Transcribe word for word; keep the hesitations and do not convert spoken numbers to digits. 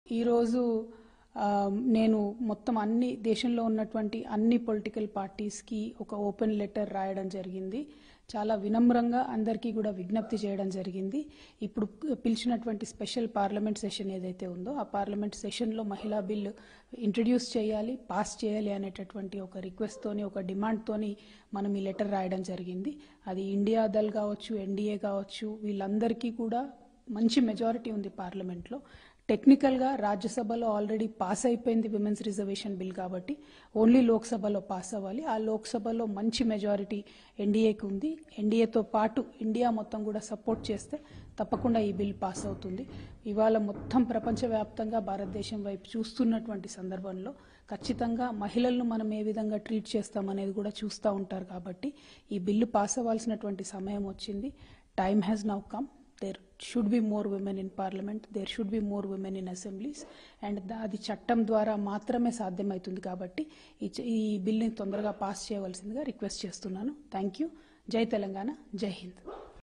ఈరోజు నేను మొత్తం అన్ని దేశంలో ఉన్నటువంటి అన్ని పొలిటికల్ పార్టీస్కి ఒక ఓపెన్ లెటర్ రాయడం జరిగింది. చాలా వినమ్రంగా అందరికీ కూడా విజ్ఞప్తి చేయడం జరిగింది. ఇప్పుడు పిలిచినటువంటి స్పెషల్ పార్లమెంట్ సెషన్ ఏదైతే ఉందో ఆ పార్లమెంట్ సెషన్లో మహిళా బిల్లు ఇంట్రడ్యూస్ చేయాలి, పాస్ చేయాలి అనేటటువంటి ఒక రిక్వెస్ట్తోని, ఒక డిమాండ్తోని మనం ఈ లెటర్ రాయడం జరిగింది. అది ఇండియా దల్ కావచ్చు, ఎన్డీఏ కావచ్చు, వీళ్ళందరికీ కూడా మంచి మెజారిటీ ఉంది పార్లమెంట్లో. టెక్నికల్గా రాజ్యసభలో ఆల్రెడీ పాస్ అయిపోయింది విమెన్స్ రిజర్వేషన్ బిల్ కాబట్టి ఓన్లీ లోక్సభలో పాస్ అవ్వాలి. ఆ లోక్సభలో మంచి మెజారిటీ ఎన్డీఏకి ఉంది. ఎన్డీఏతో పాటు ఇండియా మొత్తం కూడా సపోర్ట్ చేస్తే తప్పకుండా ఈ బిల్ పాస్ అవుతుంది. ఇవాళ మొత్తం ప్రపంచవ్యాప్తంగా భారతదేశం వైపు చూస్తున్నటువంటి సందర్భంలో ఖచ్చితంగా మహిళలను మనం ఏ విధంగా ట్రీట్ చేస్తామనేది కూడా చూస్తూ ఉంటారు. కాబట్టి ఈ బిల్లు పాస్ అవ్వాల్సినటువంటి సమయం వచ్చింది. Time has now come. There should be more women in parliament, there should be more women in assemblies, and అది చట్టం ద్వారా మాత్రమే సాధ్యమవుతుంది. కాబట్టి ఈ బిల్ని తొందరగా పాస్ చేయవలసిందిగా రిక్వెస్ట్ చేస్తున్నాను. Thank you. జై తెలంగాణ, జై హింద్.